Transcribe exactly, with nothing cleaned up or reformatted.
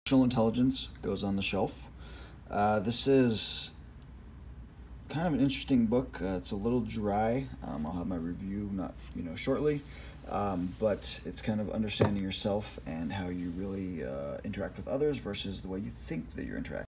Emotional Intelligence goes on the shelf. Uh, this is kind of an interesting book. Uh, it's a little dry. Um, I'll have my review not you know shortly, um, but it's kind of understanding yourself and how you really uh, interact with others versus the way you think that you're interacting.